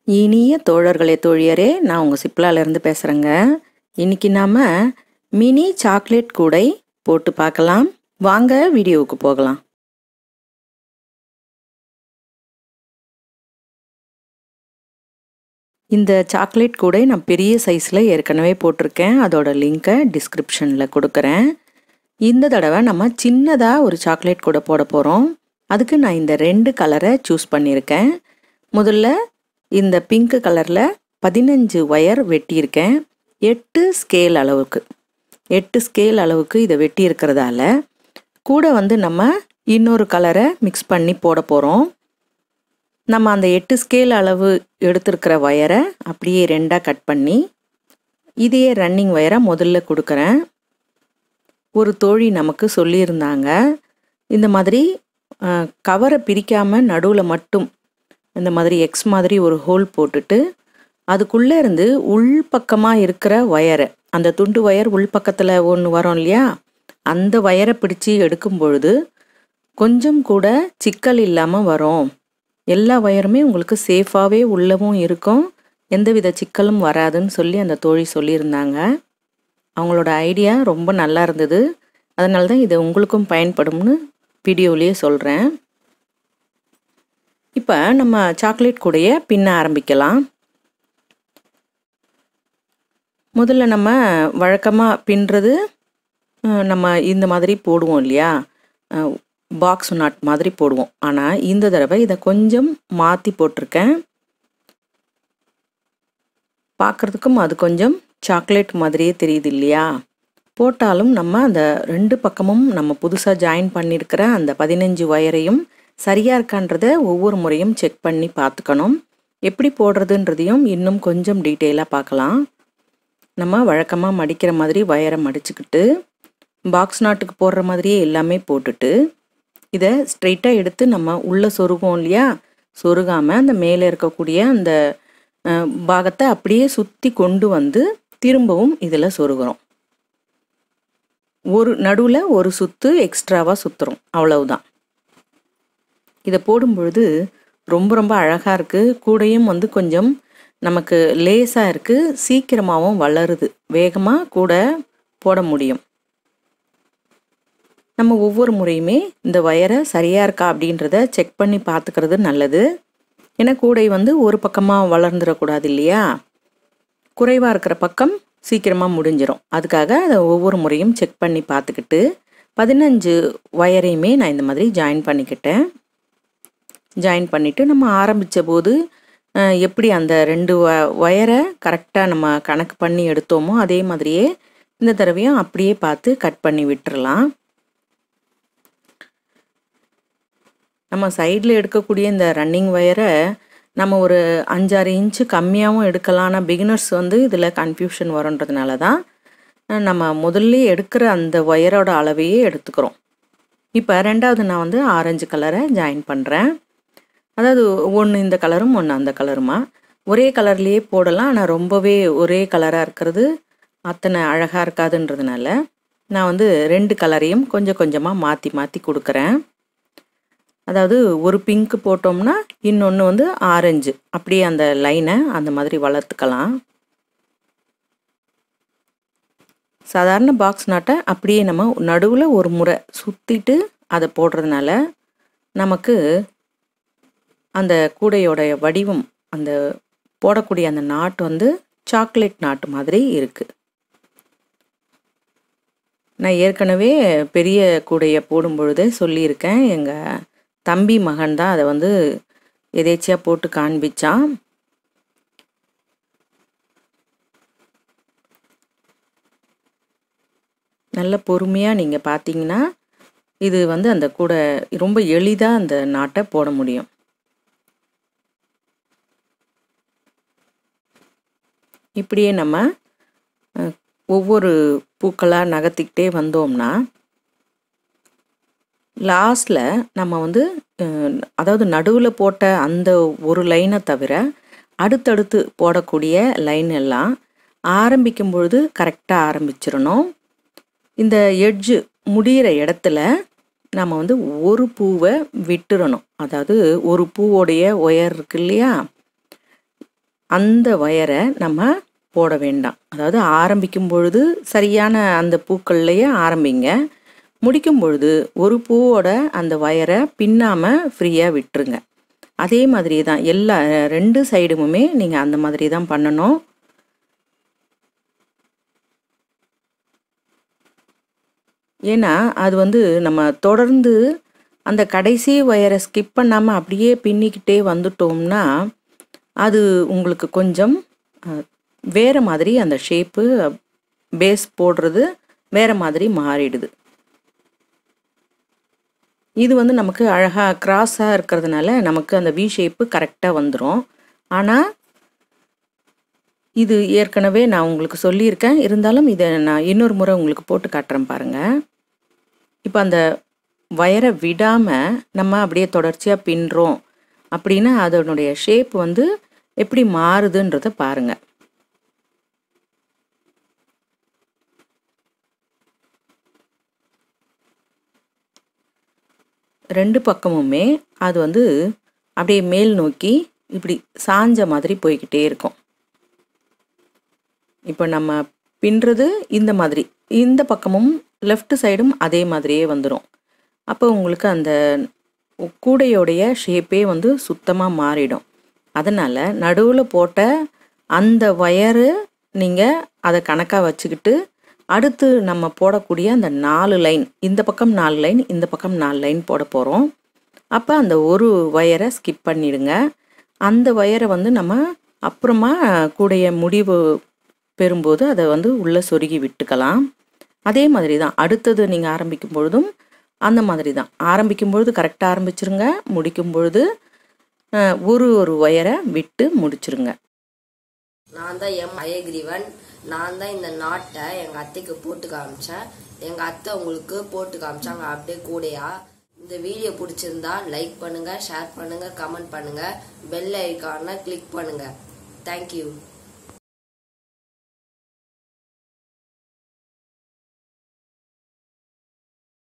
இனிய தோழர்களே தோழியரே, நான் உங்கள் சிப்லாலேருந்து பேசுகிறேங்க. இன்னைக்கு நாம் மினி சாக்லேட் கூடை போட்டு பார்க்கலாம். வாங்க வீடியோவுக்கு போகலாம். இந்த சாக்லேட் கூடை நான் பெரிய சைஸில் ஏற்கனவே போட்டிருக்கேன். அதோட லிங்கை டிஸ்கிரிப்ஷனில் கொடுக்குறேன். இந்த தடவை நம்ம சின்னதாக ஒரு சாக்லேட் கூடை போட போகிறோம். அதுக்கு நான் இந்த 2 கலரை சூஸ் பண்ணியிருக்கேன். முதல்ல இந்த பிங்க் கலரில் 15 ஒயர் வெட்டியிருக்கேன். 8 ஸ்கேல் அளவுக்கு இதை வெட்டி இருக்கிறதால கூட நம்ம இன்னொரு கலரை மிக்ஸ் பண்ணி போட போகிறோம். நம்ம அந்த 8 ஸ்கேல் அளவு எடுத்துருக்கிற ஒயரை அப்படியே 2ஆக கட் பண்ணி இதையே ரன்னிங் ஒயரை முதல்ல கொடுக்குறேன். ஒரு தோழி நமக்கு சொல்லியிருந்தாங்க, இந்த மாதிரி கவரை பிரிக்காமல் நடுவில் மட்டும் இந்த மாதிரி எக்ஸ் மாதிரி ஒரு ஹோல் போட்டுட்டு அதுக்குள்ளே இருந்து உள்பக்கமாக இருக்கிற ஒயரை, அந்த துண்டு ஒயர் உள்பக்கத்தில் ஒன்று வரும் இல்லையா, அந்த ஒயரை பிடிச்சி எடுக்கும் பொழுது கொஞ்சம் கூட சிக்கல் இல்லாமல் வரும். எல்லா ஒயருமே உங்களுக்கு சேஃபாகவே உள்ளவும் இருக்கும், எந்தவித சிக்கலும் வராதுன்னு சொல்லி அந்த தோழி சொல்லியிருந்தாங்க. அவங்களோட ஐடியா ரொம்ப நல்லா இருந்தது. அதனால தான் இது உங்களுக்கும் பயன்படும்னு வீடியோலேயே சொல்கிறேன். இப்போ நம்ம சாக்லேட் கூடைய பின்ன ஆரம்பிக்கலாம். முதல்ல நம்ம வழக்கமாக பின்னுறது நம்ம இந்த மாதிரி போடுவோம் இல்லையா, பாக்ஸ் நாட் மாதிரி போடுவோம். ஆனால் இந்த தடவை இதை கொஞ்சம் மாற்றி போட்டிருக்கேன். பார்க்குறதுக்கும் அது கொஞ்சம் சாக்லேட் மாதிரியே தெரியுது இல்லையா. போட்டாலும் நம்ம அந்த 2 பக்கமும் நம்ம புதுசாக ஜாயின் பண்ணியிருக்கிற அந்த 15 ஒயரையும் சரியாக இருக்கான்றதை ஒவ்வொரு முறையும் செக் பண்ணி பார்த்துக்கணும். எப்படி போடுறதுன்றதையும் இன்னும் கொஞ்சம் டீட்டெயிலாக பார்க்கலாம். நம்ம வழக்கமாக மடிக்கிற மாதிரி ஒயரை மடிச்சுக்கிட்டு பாக்ஸ் நாட்டுக்கு போடுற மாதிரியே எல்லாமே போட்டுட்டு இதை ஸ்ட்ரெயிட்டாக எடுத்து நம்ம உள்ளே சொருகும் இல்லையா, சொருகாமல் அந்த மேலே இருக்கக்கூடிய அந்த பாகத்தை அப்படியே சுற்றி கொண்டு வந்து திரும்பவும் இதில் சொருகிறோம். ஒரு நடுவில் ஒரு சுற்று எக்ஸ்ட்ராவாக சுற்றுறோம், அவ்வளவுதான். இதை போடும் பொழுது ரொம்ப ரொம்ப அழகாக இருக்குது. கூடையும் கொஞ்சம் நமக்கு லேஸாக இருக்குது, சீக்கிரமாகவும் வளருது, வேகமாக கூட போட முடியும். நம்ம ஒவ்வொரு முறையுமே இந்த ஒயரை சரியாக இருக்கா அப்படின்றத செக் பண்ணி பார்த்துக்கிறது நல்லது. ஏன்னா கூடை ஒரு பக்கமாக வளர்ந்துடக்கூடாது இல்லையா, குறைவாக இருக்கிற பக்கம் சீக்கிரமாக முடிஞ்சிடும். அதுக்காக அதை ஒவ்வொரு முறையும் செக் பண்ணி பார்த்துக்கிட்டு 15 ஒயரையுமே நான் இந்த மாதிரி ஜாயின் பண்ணிக்கிட்டேன். ஜாயின் பண்ணிவிட்டு நம்ம ஆரம்பித்த போது எப்படி அந்த 2 ஒயரை கரெக்டாக நம்ம கணக்கு பண்ணி எடுத்தோமோ அதே மாதிரியே இந்த தடவையும் அப்படியே பார்த்து கட் பண்ணி விட்டுறலாம். நம்ம சைடில் எடுக்கக்கூடிய இந்த ரன்னிங் ஒயரை நம்ம ஒரு 5-6 இன்ச்சு கம்மியாகவும் எடுக்கலாம். ஆனால் பிகினர்ஸ் இதில் கன்ஃபியூஷன் வரும்ன்றதுனால தான் நம்ம முதல்ல எடுக்கிற அந்த ஒயரோட அளவையே எடுத்துக்கிறோம். இப்போ 2வது நான் ஆரஞ்சு கலரை ஜாயின் பண்ணுறேன். அதாவது ஒன்று இந்த கலரும் ஒன்று அந்த கலருமா ஒரே கலர்லேயே போடலாம். ஆனால் ரொம்பவே ஒரே கலராக இருக்கிறது அத்தனை அழகாக இருக்காதுன்றதுனால நான் 2 கலரையும் கொஞ்சம் கொஞ்சமாக மாற்றி மாற்றி கொடுக்குறேன். அதாவது ஒரு பிங்க் போட்டோம்னா இன்னொன்று ஆரஞ்சு, அப்படியே அந்த லைனை அந்த மாதிரி வளர்த்துக்கலாம். சாதாரண பாக்ஸ் நாட்டை அப்படியே நம்ம நடுவில் ஒரு முறை சுற்றிட்டு அதை போடுறதுனால நமக்கு அந்த கூடையோட வடிவம், அந்த போடக்கூடிய அந்த நாட்டு சாக்லேட் நாட்டு மாதிரி இருக்குது. நான் ஏற்கனவே பெரிய கூடையை போடும் பொழுதே சொல்லியிருக்கேன். எங்கள் தம்பி மகன் தான் அதை எதேச்சியாக போட்டு காண்பிச்சான். நல்ல பொறுமையாக நீங்கள் பார்த்தீங்கன்னா இது அந்த கூடை ரொம்ப எளிதாக அந்த நாட்டை போட முடியும். இப்படியே நம்ம ஒவ்வொரு பூக்களாக நகர்த்திக்கிட்டே வந்தோம்னா லாஸ்டில் நம்ம அதாவது நடுவில் போட்ட அந்த ஒரு லைனை தவிர அடுத்தடுத்து போடக்கூடிய லைன் எல்லாம் ஆரம்பிக்கும் பொழுது கரெக்டாக ஆரம்பிச்சிடணும். இந்த எட்ஜு முடிகிற இடத்துல நம்ம ஒரு பூவை விட்டுறணும். அதாவது ஒரு பூவோடைய ஒயர் இருக்கு இல்லையா, அந்த வயரை நம்ம போட வேண்டாம். அதாவது ஆரம்பிக்கும் பொழுது சரியான அந்த பூக்கள்லையே ஆரம்பிங்க. முடிக்கும் பொழுது ஒரு பூவோட அந்த வயரை பின்னாமல் ஃப்ரீயாக விட்டுருங்க. அதே மாதிரி தான் எல்லா 2 சைடுமுமே நீங்கள் அந்த மாதிரி தான் பண்ணணும். ஏன்னா அது வந்து நம்ம தொடர்ந்து அந்த கடைசி வயரை ஸ்கிப் பண்ணாமல் அப்படியே பின்னிக்கிட்டே வந்துட்டோம்னா அது உங்களுக்கு கொஞ்சம் வேறு மாதிரி அந்த ஷேப்பு பேஸ் போடுறது வேறு மாதிரி மாறிடுது. இது வந்து நமக்கு அழகாக கிராஸாக இருக்கிறதுனால நமக்கு அந்த வி ஷேப்பு கரெக்டாக வந்துடும். ஆனால் இது ஏற்கனவே நான் உங்களுக்கு சொல்லியிருக்கேன். இருந்தாலும் இதை நான் இன்னொரு முறை உங்களுக்கு போட்டு காட்டுறேன் பாருங்கள். இப்போ அந்த வயரை விடாமல் நம்ம அப்படியே தொடர்ச்சியாக பின்னுறோம் அப்படின்னா அதனுடைய ஷேப் வந்து எப்படி மாறுதுன்றதை பாருங்கள். ரெண்டு பக்கமுமே அது வந்து அப்படியே மேல் நோக்கி இப்படி சாஞ்ச மாதிரி போய்கிட்டே இருக்கும். இப்போ நம்ம பின்னுறது இந்த மாதிரி, இந்த பக்கமும் லெஃப்ட் சைடும் அதே மாதிரியே வந்துடும். அப்போ உங்களுக்கு அந்த கூடையோடைய ஷேப்பே வந்து சுத்தமாக மாறிடும். அதனால் நடுவில் போட்ட அந்த வயரு நீங்கள் அதை கணக்காக வச்சுக்கிட்டு அடுத்து நம்ம போடக்கூடிய அந்த 4 லைன், இந்த பக்கம் 4 லைன், இந்த பக்கம் 4 லைன் போட போகிறோம். அப்போ அந்த ஒரு வயரை ஸ்கிப் பண்ணிடுங்க. அந்த வயரை வந்து நம்ம அப்புறமா கூடைய முடிவு பெறும்போது அதை வந்து உள்ளே சொருகி விட்டுக்கலாம். அதே மாதிரி தான் அடுத்தது நீங்கள் ஆரம்பிக்கும் பொழுதும் அந்த மாதிரி தான். ஆரம்பிக்கும் பொழுது கரெக்டாக ஆரம்பிச்சிருங்க. முடிக்கும் பொழுது ஒரு வயரை விட்டு முடிச்சிருங்க. நான் தான் எம் அயகிரிவன். நான் தான் இந்த நாட்டை எங்கள் அத்தைக்கு போட்டு காமிச்சேன். எங்கள் அத்தை உங்களுக்கு போட்டு காமிச்சாங்க அப்படியே கூடையா. இந்த வீடியோ பிடிச்சிருந்தா லைக் பண்ணுங்கள், ஷேர் பண்ணுங்கள், கமெண்ட் பண்ணுங்கள், பெல் ஐக்கானை கிளிக் பண்ணுங்கள். தேங்க்யூ.